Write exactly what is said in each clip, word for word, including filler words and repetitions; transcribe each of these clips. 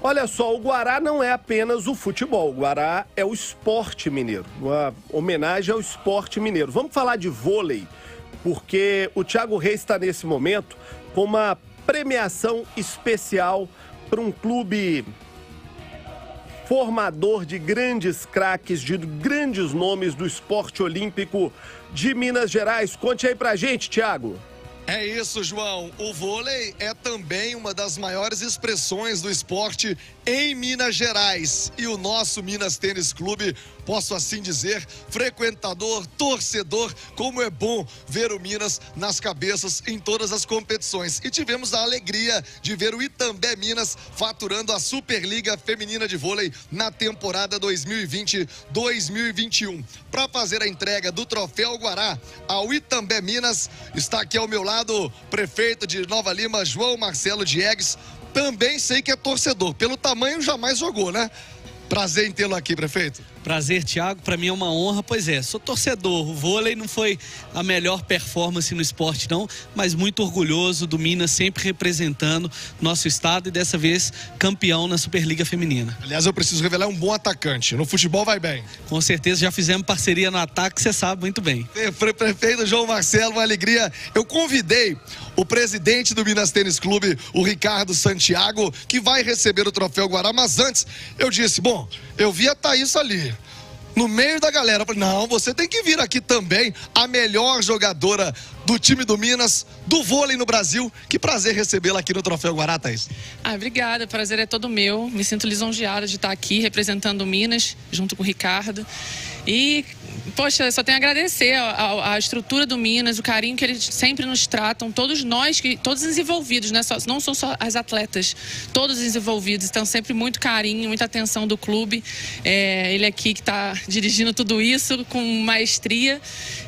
Olha só, o Guará não é apenas o futebol, o Guará é o esporte mineiro, uma homenagem ao esporte mineiro. Vamos falar de vôlei, porque o Thiago Reis está nesse momento com uma premiação especial para um clube formador de grandes craques, de grandes nomes do esporte olímpico de Minas Gerais. Conte aí pra gente, Thiago. É isso, João. O vôlei é também uma das maiores expressões do esporte em Minas Gerais. E o nosso Minas Tênis Clube, posso assim dizer, frequentador, torcedor, como é bom ver o Minas nas cabeças em todas as competições. E tivemos a alegria de ver o Itambé Minas faturando a Superliga Feminina de Vôlei na temporada dois mil e vinte dois mil e vinte e um. Para fazer a entrega do Troféu Guará ao Itambé Minas, está aqui ao meu lado o prefeito de Nova Lima, João Marcelo Diegues. Também sei que é torcedor. Pelo tamanho, jamais jogou, né? Prazer em tê-lo aqui, prefeito. Prazer, Thiago. Para mim é uma honra. Pois é, sou torcedor. O vôlei não foi a melhor performance no esporte, não, mas muito orgulhoso do Minas sempre representando nosso estado e dessa vez campeão na Superliga Feminina. Aliás, eu preciso revelar um bom atacante. No futebol vai bem. Com certeza já fizemos parceria no ataque, você sabe muito bem. Prefeito João Marcelo, uma alegria. Eu convidei o presidente do Minas Tênis Clube, o Ricardo Santiago, que vai receber o Troféu Guará, mas antes eu disse, bom, eu vi a Thaís ali, no meio da galera. Eu falei, não, você tem que vir aqui também, a melhor jogadora do time do Minas, do vôlei no Brasil. Que prazer recebê-la aqui no Troféu Guará, Thaís. Ah, obrigada, o prazer é todo meu. Me sinto lisonjeada de estar aqui representando o Minas, junto com o Ricardo. E, poxa, só tenho a agradecer a, a, a estrutura do Minas, o carinho que eles sempre nos tratam, todos nós, que, todos os envolvidos, né? Só, não são só as atletas, todos os envolvidos, estão sempre muito carinho, muita atenção do clube. É, ele aqui que está dirigindo tudo isso com maestria.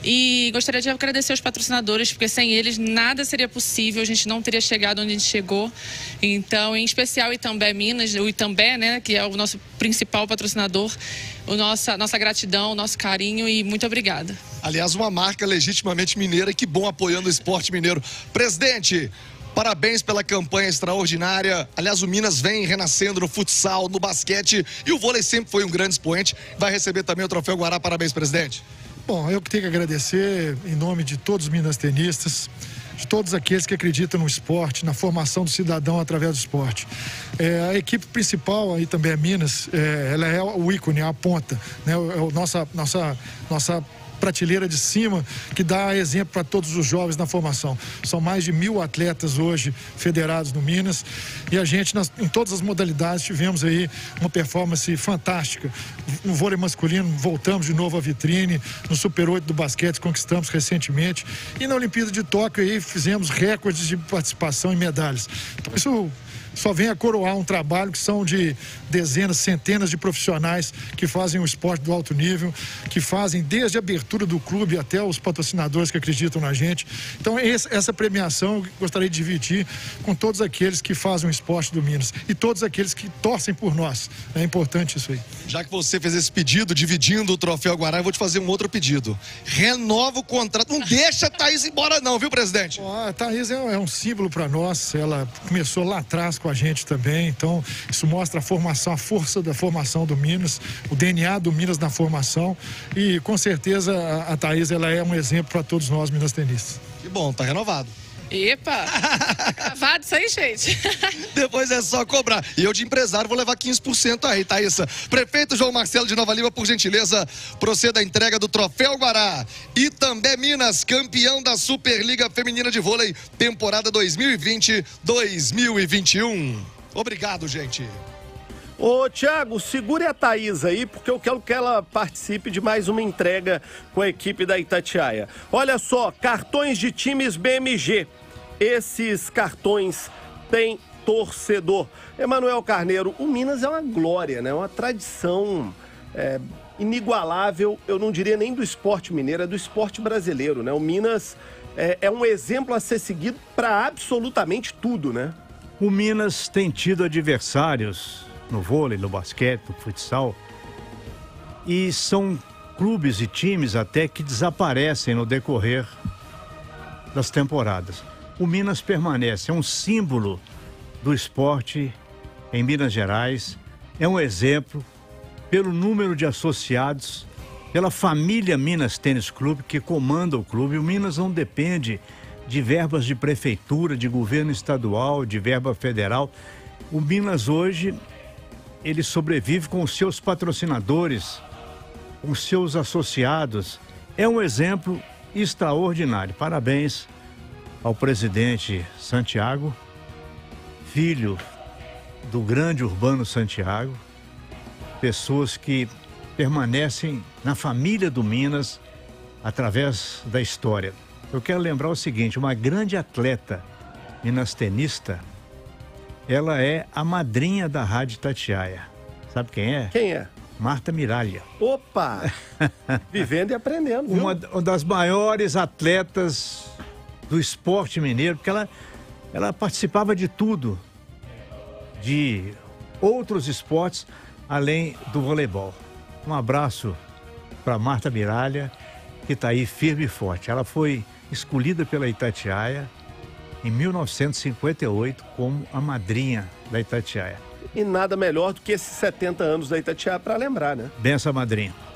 E gostaria de agradecer aos patrocinadores, porque sem eles nada seria possível, a gente não teria chegado onde a gente chegou. Então, em especial o Itambé Minas, o Itambé, né, que é o nosso principal patrocinador, o nossa, nossa gratidão, o nosso carinho e muito obrigada. Aliás, uma marca legitimamente mineira, que bom apoiando o esporte mineiro. Presidente, parabéns pela campanha extraordinária. Aliás, o Minas vem renascendo no futsal, no basquete, e o vôlei sempre foi um grande expoente. Vai receber também o Troféu Guará. Parabéns, presidente. Bom, eu que tenho que agradecer em nome de todos os minas tenistas, de todos aqueles que acreditam no esporte, na formação do cidadão através do esporte. É, a equipe principal aí também é Minas, é, ela é o ícone, é a ponta, né? É a nossa, nossa, nossa prateleira de cima, que dá exemplo para todos os jovens na formação. São mais de mil atletas hoje federados no Minas, e a gente, nas, em todas as modalidades, tivemos aí uma performance fantástica. No vôlei masculino, voltamos de novo à vitrine, no Super oito do basquete, conquistamos recentemente, e na Olimpíada de Tóquio aí fizemos recordes de participação em medalhas. Então isso só vem a coroar um trabalho que são de dezenas, centenas de profissionais que fazem o esporte do alto nível, que fazem desde a abertura do clube até os patrocinadores que acreditam na gente. Então essa premiação eu gostaria de dividir com todos aqueles que fazem o esporte do Minas e todos aqueles que torcem por nós. É importante isso aí. Já que você fez esse pedido, dividindo o Troféu Guará, eu vou te fazer um outro pedido. Renova o contrato. Não deixa a Thaís embora não, viu, presidente? Oh, a Thaís é, é um símbolo para nós. Ela começou lá atrás com a gente também, então isso mostra a formação, a força da formação do Minas, o D N A do Minas na formação, e com certeza a, a Thaís, ela é um exemplo para todos nós minas tenistas. Que bom, tá renovado. Epa! Gravado isso aí, gente. Depois é só cobrar. E eu de empresário vou levar quinze por cento aí, Thaís. Prefeito João Marcelo de Nova Lima, por gentileza, proceda a entrega do Troféu Guará. Itambé Minas, campeão da Superliga Feminina de Vôlei, temporada dois mil e vinte dois mil e vinte e um. Obrigado, gente. Ô, Thiago, segure a Thaís aí, porque eu quero que ela participe de mais uma entrega com a equipe da Itatiaia. Olha só, cartões de times B M G. Esses cartões têm torcedor. Emanuel Carneiro, o Minas é uma glória, né? Uma tradição é, inigualável, eu não diria nem do esporte mineiro, é do esporte brasileiro, né? O Minas é, é um exemplo a ser seguido para absolutamente tudo, né? O Minas tem tido adversários no vôlei, no basquete, no futsal, e são clubes e times até que desaparecem no decorrer das temporadas. O Minas permanece, é um símbolo do esporte em Minas Gerais. É um exemplo pelo número de associados, pela família Minas Tênis Clube, que comanda o clube. O Minas não depende de verbas de prefeitura, de governo estadual, de verba federal. O Minas hoje, ele sobrevive com os seus patrocinadores, com os seus associados. É um exemplo extraordinário. Parabéns ao presidente Santiago, filho do grande Urbano Santiago, pessoas que permanecem na família do Minas através da história. Eu quero lembrar o seguinte, uma grande atleta minastenista, ela é a madrinha da Rádio Itatiaia. Sabe quem é? Quem é? Marta Miralha. Opa! Vivendo e aprendendo, viu? Uma das maiores atletas do esporte mineiro, porque ela, ela participava de tudo, de outros esportes, além do voleibol. Um abraço para Marta Miralha, que está aí firme e forte. Ela foi escolhida pela Itatiaia em mil novecentos e cinquenta e oito como a madrinha da Itatiaia. E nada melhor do que esses setenta anos da Itatiaia para lembrar, né? Benção, madrinha.